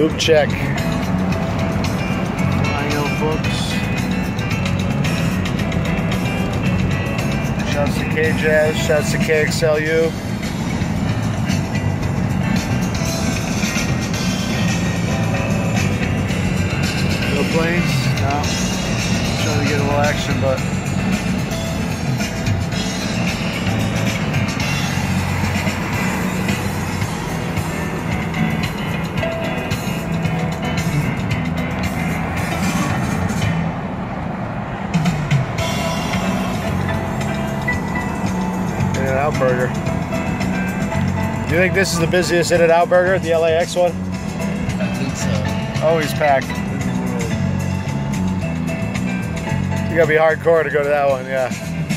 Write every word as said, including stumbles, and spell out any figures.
Lube check. Audio books. Shouts to K-Jazz, shouts to K X L U. No planes? No. Trying to get a little action, but In-N-Out Burger. Do you think this is the busiest In-N-Out Burger, the L A X one? I think so. Always packed. In the world. You gotta be hardcore to go to that one, yeah.